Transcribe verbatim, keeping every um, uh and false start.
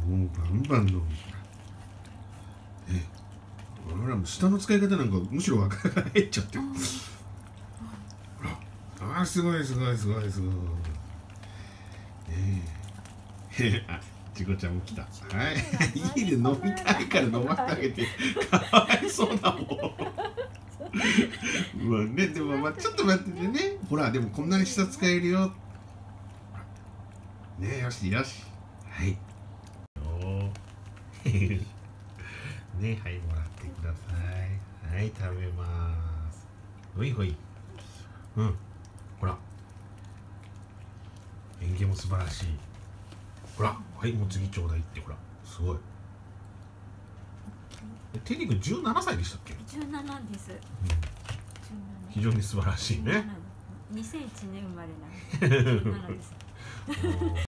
もうバンバン飲む。え、俺らも舌の使い方なんかむしろ分からないっちゃってる。ほら、あーすごいすごいすごいすごい。ええあ、ちこちゃんも来た。はい、いいで飲みたいから飲ませてあげて。かわいそうだもん。まあね、でもまあちょっと待っててね。ほら、でもこんなに舌使えるよ。ねえ、よしよし。はい。ね、はい、もらってください。はい、食べます。ほいほい。うん、ほら。園芸も素晴らしい。ほら、はい、もう次ちょうだいって、ほら、すごい。テリー君じゅうななさいでしたっけ？ じゅうななです。うん、 非常に素晴らしいね。 にせんいちねん生まれなんでじゅうななです。